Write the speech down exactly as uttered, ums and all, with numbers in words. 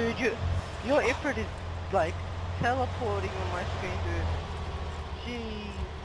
Dude, you, your effort is like teleporting on my screen, dude. Jeez.